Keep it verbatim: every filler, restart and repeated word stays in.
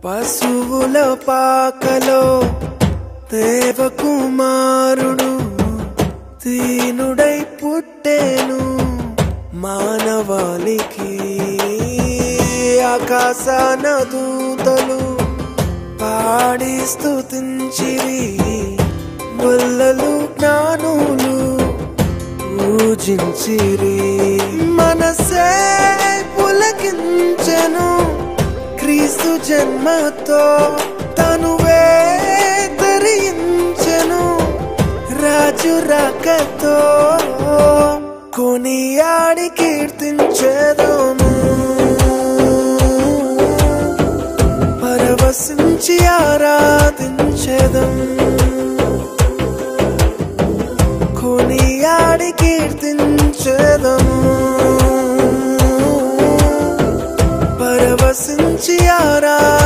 పశువుల పాకలో దేవకుమారుడు దీనుడై పుట్టెను మానవాళికి. ఆకాశాన దూతలు పాడి స్తుతించిరి, గొల్లలు జ్ఞానులు పూజించిరి. మనసే పులకించెను క్రీస్తు జన్మతో, తనువే తరించెను రాజు రాకతో. కొనియాడి కీర్తించెదము, పరవశించి ఆరాధించెదం. కొనియాడి కీర్తించెదము, పరవశించి ఆరాధించెదం.